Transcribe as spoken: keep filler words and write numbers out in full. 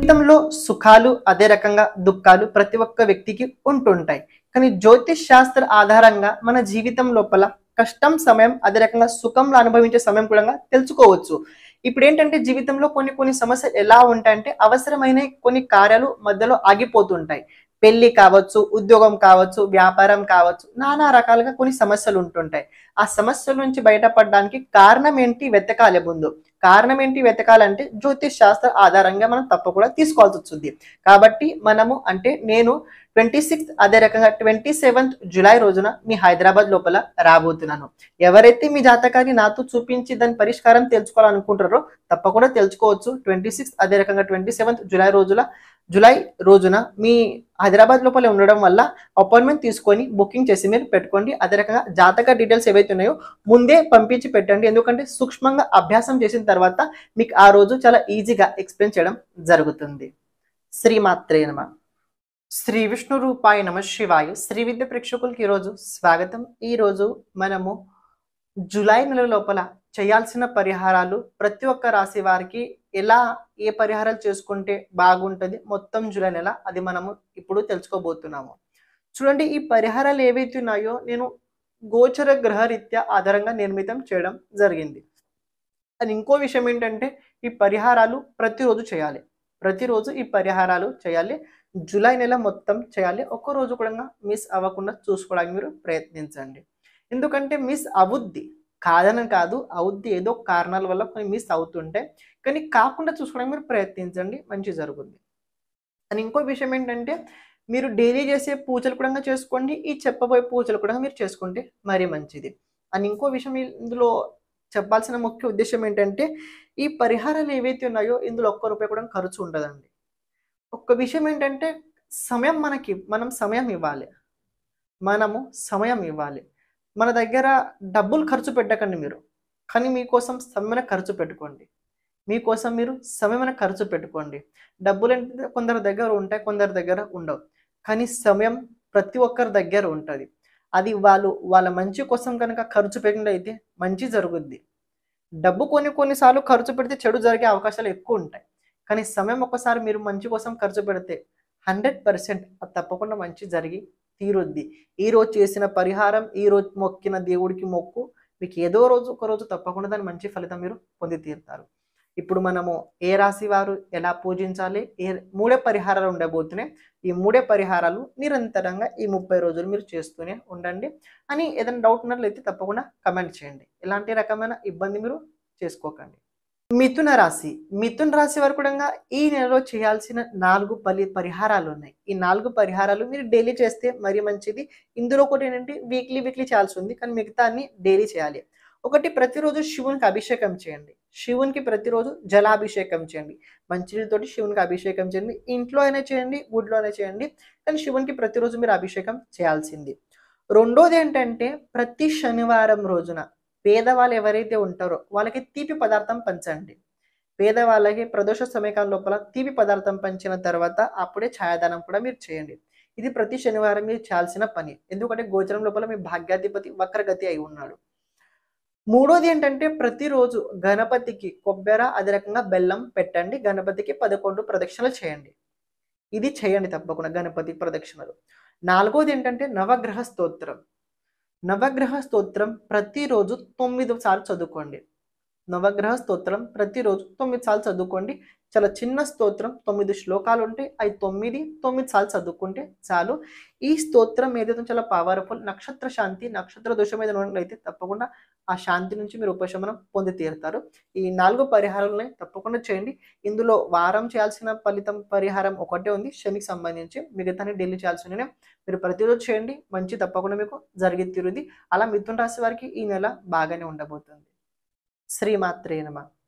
జీవితంలో సుఖాలు అదే రకంగా దుఃఖాలు ప్రతి ఒక్క వ్యక్తికి ఉంటుంటాయి. కానీ జ్యోతిష్ శాస్త్ర ఆధారంగా మన జీవితం లోపల కష్టం సమయం అదే రకంగా సుఖంలో అనుభవించే సమయం కూడా తెలుసుకోవచ్చు. ఇప్పుడు ఏంటంటే జీవితంలో కొన్ని కొన్ని సమస్యలు ఎలా ఉంటాయంటే అవసరమైన కొన్ని కార్యాలు మధ్యలో ఆగిపోతుంటాయి. పెళ్లి కావచ్చు, ఉద్యోగం కావచ్చు, వ్యాపారం కావచ్చు, నానా రకాలుగా కొన్ని సమస్యలు ఉంటుంటాయి. ఆ సమస్యల నుంచి బయటపడడానికి కారణం ఏంటి వెతకాలి ముందు. కారణం ఏంటి వెతకాలంటే జ్యోతిష్ శాస్త్ర ఆధారంగా మనం తప్పకుండా తీసుకోవాల్సి వస్తుంది. కాబట్టి మనము అంటే నేను ట్వంటీ సిక్స్త్ అదే రకంగా ట్వంటీ సెవెంత్ జులై రోజున మీ హైదరాబాద్ లోపల రాబోతున్నాను. ఎవరైతే మీ జాతకాన్ని నాతో చూపించి దాని పరిష్కారం తెలుసుకోవాలనుకుంటారో తప్పకుండా తెలుసుకోవచ్చు. ట్వంటీ సిక్స్త్ అదే రకంగా ట్వంటీ సెవెంత్ జులై రోజుల జులై రోజున మీ హైదరాబాద్ లోపల ఉండడం వల్ల అపాయింట్మెంట్ తీసుకొని బుకింగ్ చేసి మీరు పెట్టుకోండి. అదే రకంగా జాతక డీటెయిల్స్ ఏవైతే ఉన్నాయో ముందే పంపించి పెట్టండి. ఎందుకంటే సూక్ష్మంగా అభ్యాసం చేసిన తర్వాత మీకు ఆ రోజు చాలా ఈజీగా ఎక్స్ప్లెయిన్ చేయడం జరుగుతుంది. శ్రీమాత్రే నమః. శ్రీ విష్ణు రూపాయ నమ శివాయ. శ్రీ విద్య ప్రేక్షకులకి ఈరోజు స్వాగతం. ఈరోజు మనము జూలై నెల లోపల చేయాల్సిన పరిహారాలు ప్రతి ఒక్క రాశి వారికి ఎలా ఏ పరిహారాలు చేసుకుంటే బాగుంటుంది మొత్తం జూలై నెల అది మనము ఇప్పుడు తెలుసుకోబోతున్నాము. చూడండి, ఈ పరిహారాలు ఏవైతే ఉన్నాయో నేను గోచర గ్రహ రీత్యా ఆధారంగా నిర్మితం చేయడం జరిగింది. అండ్ ఇంకో విషయం ఏంటంటే ఈ పరిహారాలు ప్రతిరోజు చేయాలి. ప్రతిరోజు ఈ పరిహారాలు చేయాలి. జూలై నెల మొత్తం చేయాలి. ఒక్క రోజు కూడా మిస్ అవ్వకుండా చూసుకోవడానికి మీరు ప్రయత్నించండి. ఎందుకంటే మిస్ అవుద్ది, కాదని కాదు, అవుద్ది. ఏదో కారణాల వల్ల కొన్ని మిస్ అవుతుంటే కానీ కాకుండా చూసుకోవడానికి మీరు ప్రయత్నించండి, మంచి జరుగుద్ది. అని ఇంకో విషయం ఏంటంటే మీరు డైలీ చేసే పూజలు కూడా చేసుకోండి. ఈ చెప్పబోయే పూజలు కూడా మీరు చేసుకుంటే మరీ మంచిది. అని ఇంకో విషయం ఇందులో చెప్పాల్సిన ముఖ్య ఉద్దేశం ఏంటంటే ఈ పరిహారాలు ఏవైతే ఉన్నాయో ఇందులో ఒక్క రూపాయి కూడా ఖర్చు ఉండదండి. ఒక్క విషయం ఏంటంటే సమయం మనకి మనం సమయం ఇవ్వాలి. మనము సమయం ఇవ్వాలి. మన దగ్గర డబ్బులు ఖర్చు పెట్టకండి మీరు, కానీ మీకోసం సమయమైన ఖర్చు పెట్టుకోండి. మీకోసం మీరు సమయమైన ఖర్చు పెట్టుకోండి. డబ్బులు అంటే కొందరి దగ్గర ఉంటాయి, కొందరి దగ్గర ఉండవు. కానీ సమయం ప్రతి ఒక్కరి దగ్గర ఉంటుంది. అది వాళ్ళు వాళ్ళ మంచి కోసం కనుక ఖర్చు పెట్టినట్లయితే మంచి జరుగుద్ది. డబ్బు కొన్ని కొన్నిసార్లు ఖర్చు పెడితే చెడు జరిగే అవకాశాలు ఎక్కువ ఉంటాయి. కానీ సమయం ఒకసారి మీరు మంచి కోసం ఖర్చు పెడితే హండ్రెడ్ పర్సెంట్ అది తప్పకుండా మంచి జరిగి తీరుద్ది. ఈ రోజు చేసిన పరిహారం, ఈ రోజు మొక్కిన దేవుడికి మొక్కు మీకు ఏదో రోజు ఒక రోజు తప్పకుండా దాని మంచి ఫలితం మీరు పొంది తీరుతారు. ఇప్పుడు మనము ఏ రాశి వారు ఎలా పూజించాలి, ఏ మూడే పరిహారాలు ఉండబోతున్నాయి. ఈ మూడే పరిహారాలు నిరంతరంగా ఈ ముప్పై రోజులు మీరు చేస్తూనే ఉండండి. అని ఏదైనా డౌట్ ఉన్నట్లయితే తప్పకుండా కమెంట్ చేయండి. ఎలాంటి రకమైన ఇబ్బంది మీరు చేసుకోకండి. మిథున రాశి మిథున రాశి వారు కూడా ఈ నెలలో చేయాల్సిన నాలుగు పలి పరిహారాలు ఉన్నాయి. ఈ నాలుగు పరిహారాలు మీరు డైలీ చేస్తే మరీ మంచిది. ఇందులో ఒకటి ఏంటంటే వీక్లీ వీక్లీ చేయాల్సి ఉంది, కానీ మిగతా అన్ని డైలీ చేయాలి. ఒకటి, ప్రతిరోజు శివునికి అభిషేకం చేయండి. శివునికి ప్రతిరోజు జలాభిషేకం చేయండి. మంచినీళ్ళతోటి శివునికి అభిషేకం చేయండి. ఇంట్లో అయినా చేయండి, గుడిలో అయినా చేయండి, కానీ శివునికి ప్రతిరోజు మీరు అభిషేకం చేయాల్సింది. రెండోది ఏంటంటే ప్రతి శనివారం రోజున పేదవాళ్ళు ఎవరైతే ఉంటారో వాళ్ళకి తీపి పదార్థం పంచండి. పేదవాళ్ళకి ప్రదోష సమయకాలం లోపల తీపి పదార్థం పంచిన తర్వాత అప్పుడే ఛాయాదానం కూడా మీరు చేయండి. ఇది ప్రతి శనివారం మీరు చేయాల్సిన పని. ఎందుకంటే గోచరం లోపల మీ భాగ్యాధిపతి వక్రగతి అయి ఉన్నాడు. మూడోది ఏంటంటే ప్రతిరోజు గణపతికి కొబ్బెర అదే రకంగా బెల్లం పెట్టండి. గణపతికి పదకొండు ప్రదక్షిణలు చేయండి. ఇది చేయండి తప్పకుండా, గణపతి ప్రదక్షిణలు. నాలుగోది ఏంటంటే నవగ్రహ స్తోత్రం. నవగ్రహ స్తోత్రం ప్రతిరోజు తొమ్మిది సార్లు చదువుకోండి. నవగ్రహ స్తోత్రం ప్రతిరోజు తొమ్మిది సార్లు చదువుకోండి. చాలా చిన్న స్తోత్రం, తొమ్మిది శ్లోకాలు ఉంటాయి. అవి తొమ్మిది తొమ్మిది సార్లు చదువుకుంటే చాలు. ఈ స్తోత్రం ఏదైతే చాలా పవర్ఫుల్. నక్షత్ర శాంతి, నక్షత్ర దోషం మీద ఉన్నట్లయితే తప్పకుండా ఆ శాంతి నుంచి మీరు ఉపశమనం పొంది తీరుతారు. ఈ నాలుగు పరిహారాలని తప్పకుండా చేయండి. ఇందులో వారం చేయాల్సిన ఫలితం పరిహారం ఒకటే ఉంది, శనికి సంబంధించి. మిగతాని డైలీ చేయాల్సిన మీరు ప్రతిరోజు చేయండి, మంచి తప్పకుండా మీకు జరిగి తీరుది. అలా మిథున రాశి వారికి ఈ నెల బాగానే ఉండబోతుంది. శ్రీమాత్రే నమః.